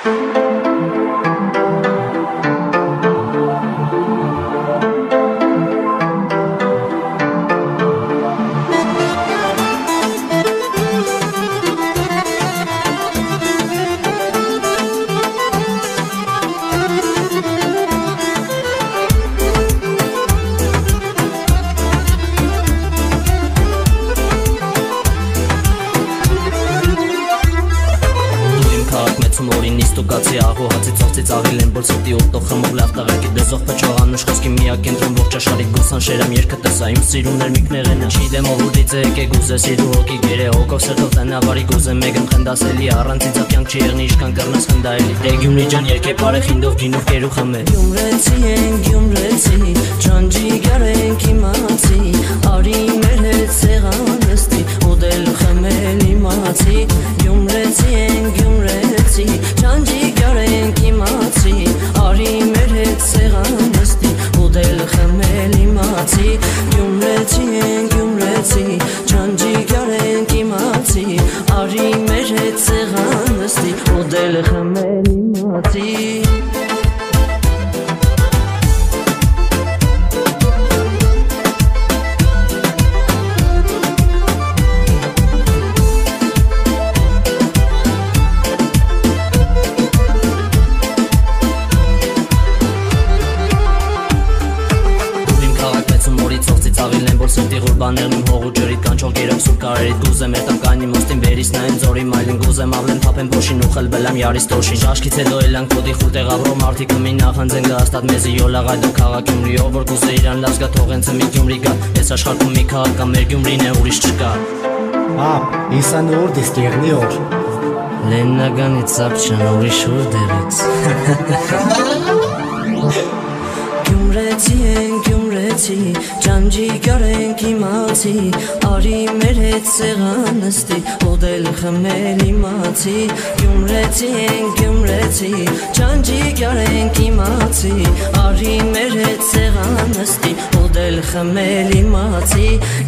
Ստուգացի աղու հացի ծովցից աղիլ են որ սուտի ուտող խմող լավ տղակի դեզող պեչող անուշ խոսքի միակ կենտրոն ողջ աշխարհի գուսան շերամ երկը տեսա իմ սիրուններ միկներենը չիդեմ ով ուրից է եկե գուզե սիրու հոգի գերե հոգով սրտով տնավարի գուզե մեգն խնդասելի առանց ինձ կյանք չի եղնի իշքան կռնես խնդայելի դե Գյումրի ջան երկե բարե խինդով գինով կերու խմե Գյումրեցի են Գյումրեցի ջանջիգար ենք իմացի արի մեր հետ սեղան նստի ուտել խմել իմացի Գյումրեցի են Գյումրեցի ջանջիգար ենք իմացի արի մեր հետ սեղան նստի ուտել խմել իմացի Գյումրեցի են Գյումրեցի ջանջիգար ենք իմացի արի մեր հետ սեղան նստի ուտել խմել իմացի Սրտի ղուրբաներն իմ հողու ջրիտ կանչող գերակ սուր կարերիտ գուզեմ երտամ կայնի մոստին վերիս նայեն ձորի մայլին գուզեմ ավլեն թապեն փոշին ուխել բլամ յարիս տոշին Շաշկից հետո էլանք ոդի խուտեղ ավրո մարդիկը մի նախանձեն գաստատ մեզի յոլաղ այդո քաղաք Գյումրիով որ գուզե իրան լազգա թողենցը մի Գյումրի գա ես աշխարհքում մի քաղաք կա մեր Գյումրին է ուրիշ չկա Իսան որ դիստերնի օր Լեննագանից ծապչան ուրիշ որ դեղից Գյումրեցի են Գյումրեցի ջանջիգար ենք իմացի արի մեր հետ սեղան նստի ուտել խմել իմացի Գյումրեցի են Գյումրեցի ջանջիգար ենք իմացի արի մեր հետ սեղան նստի ուտել խմել իմացի